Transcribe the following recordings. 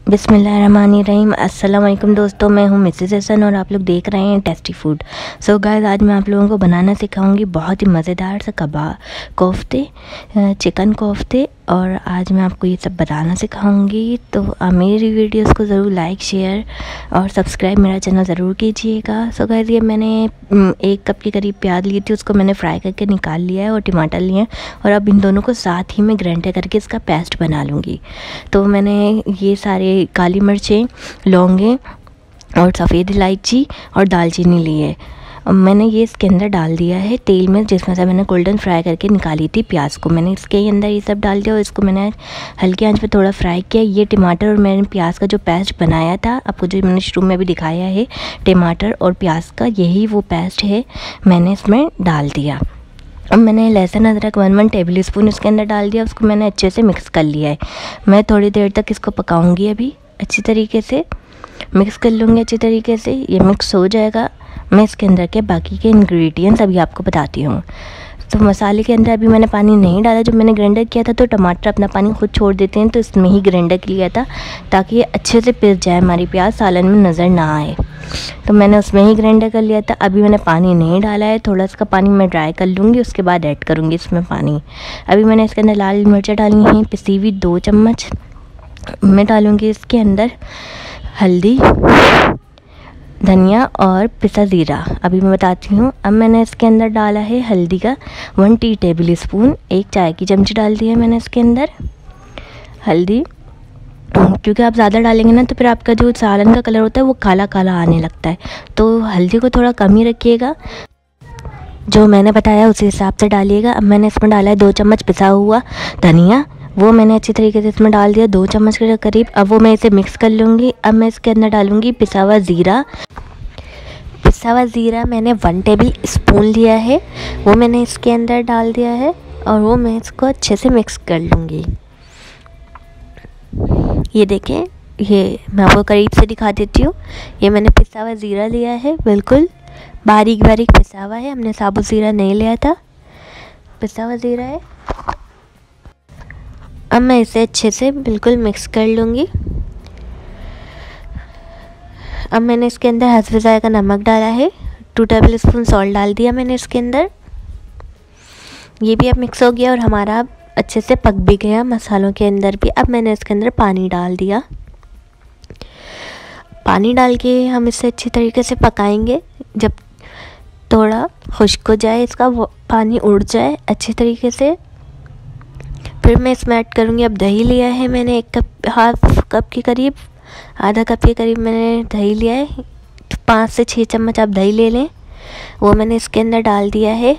बिस्मिल्लाहिर्रहमानिर्रहीम। अस्सलाम वालेकुम दोस्तों, मैं हूं मिसेस हसन और आप लोग देख रहे हैं टेस्टी फूड। सो गाइस, आज मैं आप लोगों को बनाना सिखाऊंगी बहुत ही मज़ेदार सा कबाब कोफ्ते, चिकन कोफ्ते। और आज मैं आपको ये सब बनाना सिखाऊंगी। तो मेरी वीडियोस को ज़रूर लाइक, शेयर और सब्सक्राइब मेरा चैनल ज़रूर कीजिएगा। सो गाइस, ये मैंने 1 कप के करीब प्याज ली थी, उसको मैंने फ्राई करके निकाल लिया है और टमाटर लिए हैं। और अब इन दोनों को साथ ही में ग्राइंड करके इसका पेस्ट बना लूँगी। तो मैंने ये सारे काली मिर्चें, लौंगे और सफ़ेद इलायची और दालचीनी ली है। मैंने ये इसके अंदर डाल दिया है तेल में, जिसमें से मैंने गोल्डन फ्राई करके निकाली थी प्याज को। मैंने इसके अंदर ये सब डाल दिया और इसको मैंने हल्की आंच पे थोड़ा फ्राई किया। ये टमाटर और मैंने प्याज का जो पेस्ट बनाया था, आपको जो मैंने शुरू में भी दिखाया है, टमाटर और प्याज का, यही वो पेस्ट है, मैंने इसमें डाल दिया। अब मैंने लहसुन अदरक 1 टेबल स्पून इसके अंदर डाल दिया। उसको मैंने अच्छे से मिक्स कर लिया है। मैं थोड़ी देर तक इसको पकाऊंगी, अभी अच्छी तरीके से मिक्स कर लूँगी। अच्छी तरीके से ये मिक्स हो जाएगा। मैं इसके अंदर के बाकी के इंग्रेडिएंट्स अभी आपको बताती हूँ। तो मसाले के अंदर अभी मैंने पानी नहीं डाला। जब मैंने ग्राइंडर किया था तो टमाटर अपना पानी खुद छोड़ देते हैं, तो इसमें ही ग्राइंडर किया था ताकि ये अच्छे से पिस जाए, हमारी प्याज सालन में नज़र ना आए। तो मैंने उसमें ही ग्राइंडर कर लिया था। अभी मैंने पानी नहीं डाला है, थोड़ा सा पानी मैं ड्राई कर लूँगी, उसके बाद ऐड करूँगी इसमें पानी। अभी मैंने इसके अंदर लाल मिर्चें डाली हैं पिसी हुई 2 चम्मच। मैं डालूँगी इसके अंदर हल्दी, धनिया और पिसा ज़ीरा। अभी मैं बताती हूँ। अब मैंने इसके अंदर डाला है हल्दी का 1 टेबल स्पून, 1 चाय की चमची डाल दी है मैंने इसके अंदर हल्दी। क्योंकि आप ज़्यादा डालेंगे ना तो फिर आपका जो सालन का कलर होता है वो काला काला आने लगता है, तो हल्दी को थोड़ा कम ही रखिएगा। जो मैंने बताया उसी हिसाब से डालिएगा। अब मैंने इसमें डाला है 2 चम्मच पिसा हुआ धनिया, वो मैंने अच्छी तरीके से इसमें डाल दिया 2 चम्मच के करीब। अब वो मैं इसे मिक्स कर लूँगी। अब मैं इसके अंदर डालूँगी पिसा हुआ ज़ीरा। पिसा हुआ ज़ीरा मैंने 1 टेबल स्पून लिया है, वो मैंने इसके अंदर डाल दिया है और वो मैं इसको अच्छे से मिक्स कर लूँगी। ये देखें, ये मैं आपको करीब से दिखा देती हूँ। ये मैंने पिसा हुआ ज़ीरा लिया है, बिल्कुल बारीक बारीक पिसा हुआ है, हमने साबुत ज़ीरा नहीं लिया था, पिसा हुआ ज़ीरा है। अब मैं इसे अच्छे से बिल्कुल मिक्स कर लूँगी। अब मैंने इसके अंदर हस्ब ज़ायक़ा नमक डाला है, 2 टेबल स्पून सॉल्ट डाल दिया मैंने इसके अंदर। ये भी अब मिक्स हो गया और हमारा अच्छे से पक भी गया मसालों के अंदर भी। अब मैंने इसके अंदर पानी डाल दिया। पानी डाल के हम इसे अच्छी तरीके से पकाएंगे। जब थोड़ा खुश्क हो जाए, इसका पानी उड़ जाए अच्छी तरीके से, फिर मैं इसमें ऐड करूँगी। अब दही लिया है मैंने 1 कप, हाफ कप के करीब, आधा कप के करीब मैंने दही लिया है। 5 से 6 चम्मच आप दही ले लें, वो मैंने इसके अंदर डाल दिया है।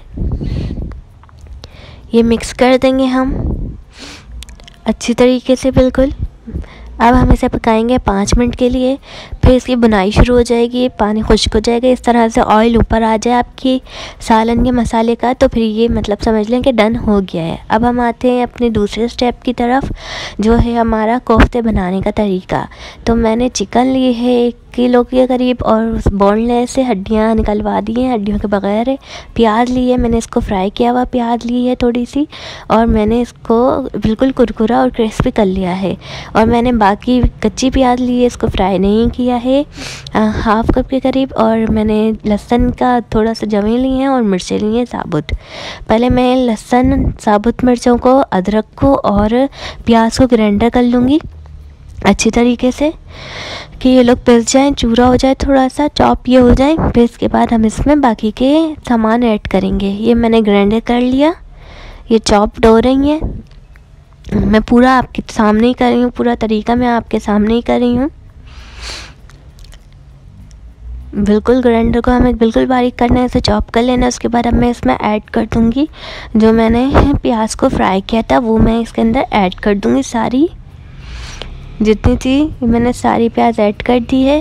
ये मिक्स कर देंगे हम अच्छी तरीके से बिल्कुल। अब हम इसे पकाएंगे 5 मिनट के लिए, फिर इसकी बुनाई शुरू हो जाएगी। पानी खुश्क हो जाएगा, इस तरह से ऑयल ऊपर आ जाए आपकी सालन के मसाले का, तो फिर ये मतलब समझ लें कि डन हो गया है। अब हम आते हैं अपने दूसरे स्टेप की तरफ, जो है हमारा कोफ्ते बनाने का तरीका। तो मैंने चिकन ली है 1 किलो के करीब और बोनलेस से हड्डियाँ निकलवा दी हैं, हड्डियों के बगैर। प्याज ली है मैंने, इसको फ्राई किया हुआ प्याज ली है थोड़ी सी, और मैंने इसको बिल्कुल कुरकुरा और क्रिस्पी कर लिया है। और मैंने बाकी कच्ची प्याज ली है, इसको फ्राई नहीं किया है, हाफ कप के करीब। और मैंने लहसुन का थोड़ा सा जवे लिए हैं और मिर्चें ली हैं साबुत। पहले मैं लहसुन, साबुत मिर्चों को, अदरक को और प्याज को ग्राइंडर कर लूँगी अच्छी तरीके से कि ये लोग पिस जाएं, चूरा हो जाए, थोड़ा सा चॉप ये हो जाए। फिर इसके बाद हम इसमें बाकी के सामान ऐड करेंगे। ये मैंने ग्राइंडर कर लिया, ये चॉप्ड हो रही हैं। मैं पूरा आपके सामने ही कर रही हूँ, पूरा तरीका मैं आपके सामने ही कर रही हूँ। बिल्कुल ग्राइंडर को हमें बिल्कुल बारीक करना है, इसे चॉप कर लेना। उसके बाद अब मैं इसमें ऐड कर दूँगी जो मैंने प्याज को फ्राई किया था, वो मैं इसके अंदर ऐड कर दूँगी। सारी जितनी थी मैंने सारी प्याज ऐड कर दी है।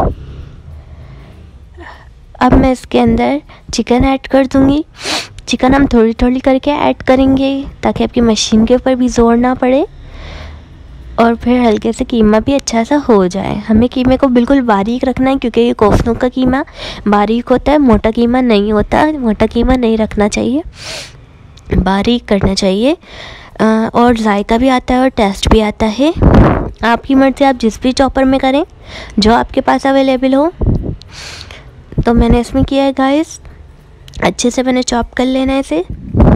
अब मैं इसके अंदर चिकन ऐड कर दूँगी। चिकन हम थोड़ी थोड़ी करके ऐड करेंगे ताकि आपकी मशीन के ऊपर भी ज़ोर ना पड़े, और फिर हल्के से कीमा भी अच्छा सा हो जाए। हमें कीमे को बिल्कुल बारीक रखना है, क्योंकि ये कोफ्तों का कीमा बारीक होता है, मोटा कीमा नहीं होता। मोटा कीमा नहीं रखना चाहिए, बारीक करना चाहिए, और जायका भी आता है और टेस्ट भी आता है। आपकी मर्ज़ी, आप जिस भी चॉपर में करें जो आपके पास अवेलेबल हो। तो मैंने इसमें किया है गाइस, अच्छे से मैंने चॉप कर लेना है इसे।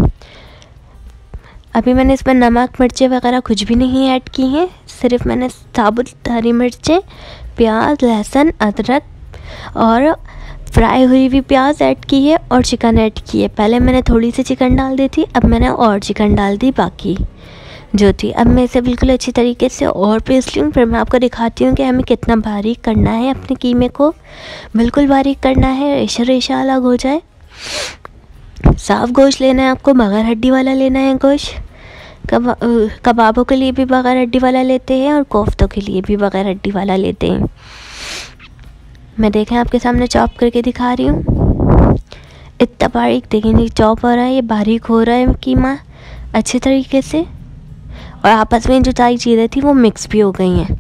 अभी मैंने इसमें नमक मिर्चें वगैरह कुछ भी नहीं ऐड की हैं, सिर्फ मैंने साबुत हरी मिर्चें, प्याज, लहसुन, अदरक और फ्राई हुई हुई प्याज ऐड की है और चिकन ऐड की है। पहले मैंने थोड़ी सी चिकन डाल दी थी, अब मैंने और चिकन डाल दी बाकी जो थी। अब मैं इसे बिल्कुल अच्छी तरीके से और पीस लूँ, फिर मैं आपको दिखाती हूँ कि हमें कितना बारीक करना है। अपने कीमे को बिल्कुल बारीक करना है, रेशा रेशा अलग हो जाए। साफ़ गोश्त लेना है आपको, बगैर हड्डी वाला लेना है गोश्त। कबाबों के लिए भी बगैर हड्डी वाला लेते हैं और कोफ्तों के लिए भी बगैर हड्डी वाला लेते हैं। मैं देखें आपके सामने चॉप करके दिखा रही हूँ। इतना बारीक देखें, नहीं चॉप हो रहा है, ये बारीक हो रहा है कीमा अच्छे तरीके से, और आपस में जो सारी चीज़ें थी वो मिक्स भी हो गई हैं।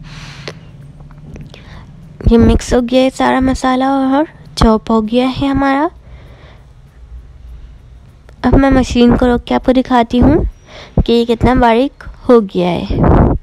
ये मिक्स हो गया है सारा मसाला और चॉप हो गया है हमारा। अब मैं मशीन को रोक के आपको दिखाती हूँ कि ये कितना बारीक हो गया है।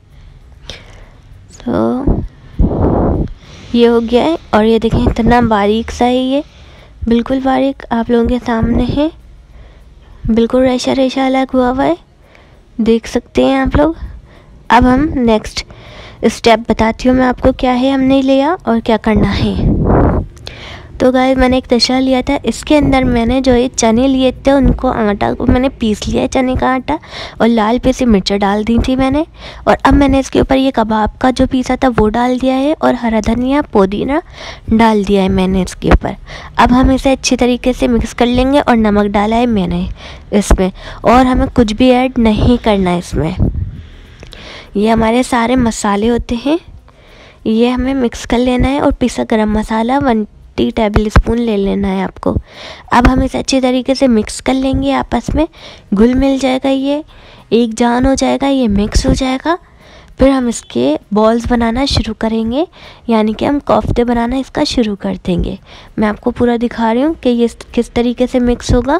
तो ये हो गया है और ये देखें इतना बारीक सा है, ये बिल्कुल बारीक आप लोगों के सामने है, बिल्कुल रेशा रेशा अलग हुआ हुआ है, देख सकते हैं आप लोग। अब हम नेक्स्ट स्टेप बताती हूँ मैं आपको क्या है हमने लिया और क्या करना है। तो गाइस मैंने एक तशा लिया था, इसके अंदर मैंने जो ये चने लिए थे उनको आटा को मैंने पीस लिया है, चने का आटा, और लाल पिसी मिर्च डाल दी थी मैंने। और अब मैंने इसके ऊपर ये कबाब का जो पीसा था वो डाल दिया है और हरा धनिया पुदीना डाल दिया है मैंने इसके ऊपर। अब हम इसे अच्छी तरीके से मिक्स कर लेंगे और नमक डाला है मैंने इसमें, और हमें कुछ भी ऐड नहीं करना है इसमें। ये हमारे सारे मसाले होते हैं, ये हमें मिक्स कर लेना है। और पिसा गरम मसाला 1 टेबल स्पून ले लेना है आपको। अब हम इसे अच्छी तरीके से मिक्स कर लेंगे, आपस में घुल मिल जाएगा, ये एक जान हो जाएगा, ये मिक्स हो जाएगा। फिर हम इसके बॉल्स बनाना शुरू करेंगे, यानी कि हम कोफ्ते बनाना इसका शुरू कर देंगे। मैं आपको पूरा दिखा रही हूँ कि ये किस तरीके से मिक्स होगा।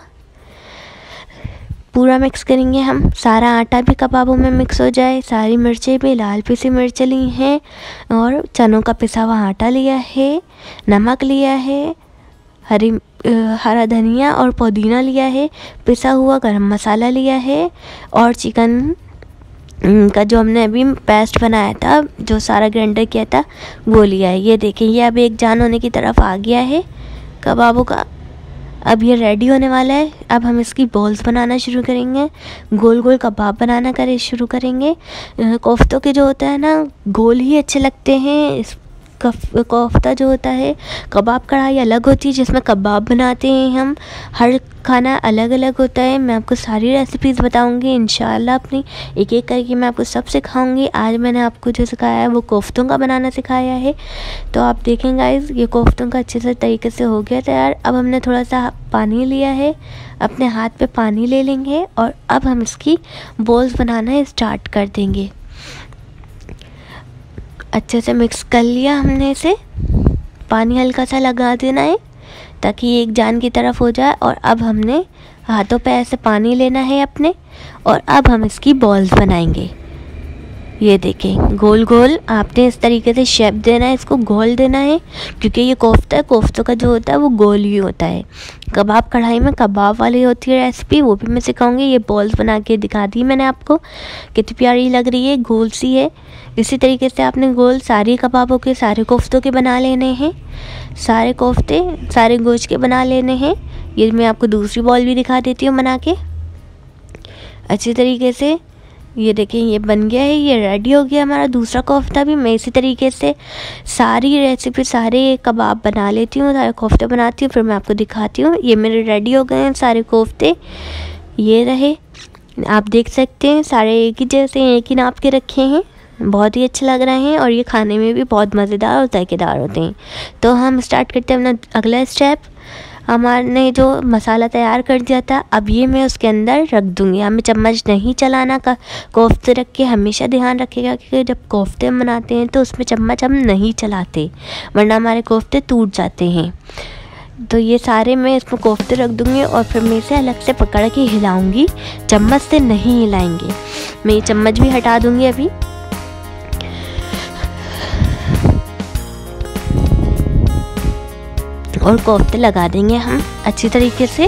पूरा मिक्स करेंगे हम, सारा आटा भी कबाबों में मिक्स हो जाए, सारी मिर्चें भी, लाल पिसी मिर्च ली हैं और चनों का पिसा हुआ आटा लिया है, नमक लिया है, हरा धनिया और पुदीना लिया है, पिसा हुआ गरम मसाला लिया है, और चिकन का जो हमने अभी पेस्ट बनाया था, जो सारा ग्राइंडर किया था, वो लिया है। ये देखें, ये अब एक जान होने की तरफ आ गया है कबाबों का। अब ये रेडी होने वाला है। अब हम इसकी बॉल्स बनाना शुरू करेंगे, गोल गोल कबाब बनाना शुरू करेंगे। कोफ्तों के जो होता है ना, गोल ही अच्छे लगते हैं। इस कोफ्ता जो होता है, कबाब कढ़ाई अलग होती है जिसमें कबाब बनाते हैं हम, हर खाना अलग अलग होता है। मैं आपको सारी रेसिपीज़ बताऊंगी इंशाल्लाह, अपनी एक एक करके मैं आपको सब सिखाऊंगी। आज मैंने आपको जो सिखाया है वो कोफ्तों का बनाना सिखाया है। तो आप देखें गाइस, ये कोफ्तों का अच्छे से तरीके से हो गया तैयार। अब हमने थोड़ा सा पानी लिया है, अपने हाथ पे पानी ले लेंगे और अब हम इसकी बॉल्स बनाना स्टार्ट कर देंगे। अच्छे से मिक्स कर लिया हमने इसे, पानी हल्का सा लगा देना है ताकि ये एक जान की तरफ हो जाए। और अब हमने हाथों पे ऐसे पानी लेना है अपने, और अब हम इसकी बॉल्स बनाएंगे। ये देखें, गोल गोल आपने इस तरीके से शेप देना है, इसको गोल देना है, क्योंकि ये कोफ्ता है, कोफ्तों का जो होता है वो गोल ही होता है। कबाब कढ़ाई में कबाब वाली होती है रेसिपी, वो भी मैं सिखाऊंगी। ये बॉल्स बना के दिखा दी मैंने आपको, कितनी प्यारी लग रही है, गोल सी है। इसी तरीके से आपने गोल सारे कबाबों के, सारे कोफ्तों के बना लेने हैं, सारे कोफ्ते सारे गोश्त के बना लेने हैं। ये मैं आपको दूसरी बॉल भी दिखा देती हूँ बना के अच्छी तरीके से। ये देखें, ये बन गया है, ये रेडी हो गया हमारा दूसरा कोफ्ता भी। मैं इसी तरीके से सारी रेसिपी, सारे कबाब बना लेती हूँ, सारे कोफ्ते बनाती हूँ, फिर मैं आपको दिखाती हूँ। ये मेरे रेडी हो गए हैं सारे कोफ्ते, ये रहे, आप देख सकते हैं सारे एक ही जैसे, एक ही नाप के रखे हैं, बहुत ही अच्छे लग रहे हैं और ये खाने में भी बहुत मज़ेदार और जायकेदार होते हैं। तो हम स्टार्ट करते हैं अपना अगला स्टेप। हमारे जो मसाला तैयार कर दिया था, अब ये मैं उसके अंदर रख दूँगी। हमें चम्मच नहीं चलाना का, कोफ्ते रख के हमेशा ध्यान रखिएगा कि जब कोफ्ते हम बनाते हैं तो उसमें चम्मच हम नहीं चलाते, वरना हमारे कोफ्ते टूट जाते हैं। तो ये सारे मैं इसमें कोफ्ते रख दूँगी और फिर मैं इसे अलग से पकड़ के हिलाऊँगी, चम्मच से नहीं हिलाएंगे। मैं ये चम्मच भी हटा दूँगी अभी। और कोफ्ते लगा देंगे हम अच्छी तरीके से।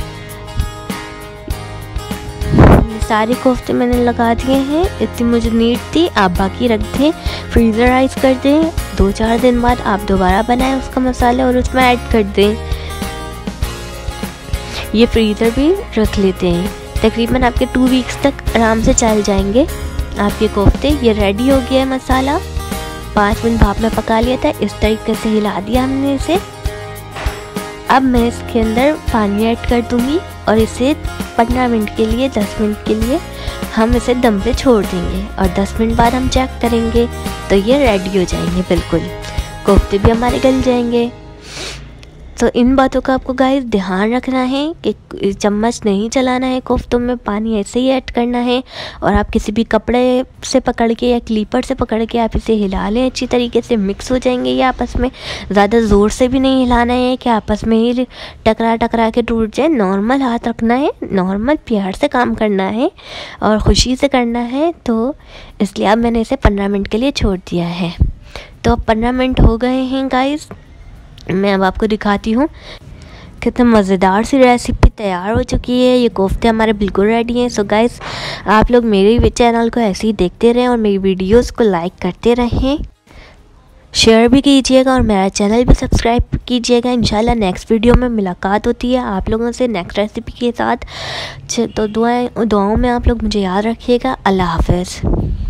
सारे कोफ्ते मैंने लगा दिए हैं, इतनी मुझे नीड थी। आप बाकी रख दें, फ्रीज़राइज कर दें। 2-4 दिन बाद आप दोबारा बनाएं उसका मसाला और उसमें ऐड कर दें। ये फ्रीज़र भी रख लेते हैं, तकरीबन आपके 2 वीक्स तक आराम से चल जाएंगे आपके कोफ्ते। ये रेडी हो गया है मसाला, 5 मिनट भाप में पका लिया था, इस तरीके से हिला दिया हमने इसे। अब मैं इसके अंदर पानी ऐड कर दूंगी और इसे 15 मिनट के लिए 10 मिनट के लिए हम इसे दम पे छोड़ देंगे और 10 मिनट बाद हम चेक करेंगे तो ये रेडी हो जाएंगे बिल्कुल। कोफ्ते भी हमारे गल जाएंगे। तो इन बातों का आपको गाइस ध्यान रखना है कि चम्मच नहीं चलाना है कोफ्तों में, पानी ऐसे ही ऐड करना है। और आप किसी भी कपड़े से पकड़ के या क्लीपर से पकड़ के आप इसे हिला लें, अच्छी तरीके से मिक्स हो जाएंगे ये आपस में। ज़्यादा ज़ोर से भी नहीं हिलाना है कि आपस में ही टकरा के टूट जाए। नॉर्मल हाथ रखना है, नॉर्मल प्यार से काम करना है और ख़ुशी से करना है। तो इसलिए अब मैंने इसे 15 मिनट के लिए छोड़ दिया है। तो अब 15 मिनट हो गए हैं गाइस, मैं अब आपको दिखाती हूँ। कितना मज़ेदार सी रेसिपी तैयार हो चुकी है। ये कोफ्ते हमारे बिल्कुल रेडी हैं। सो गाइस, आप लोग मेरे भी चैनल को ऐसे ही देखते रहें और मेरी वीडियोस को लाइक करते रहें, शेयर भी कीजिएगा और मेरा चैनल भी सब्सक्राइब कीजिएगा। इंशाल्लाह नेक्स्ट वीडियो में मुलाकात होती है आप लोगों से नेक्स्ट रेसिपी के साथ। तो दुआओं में आप लोग मुझे याद रखिएगा। अल्लाह हाफ़िज़।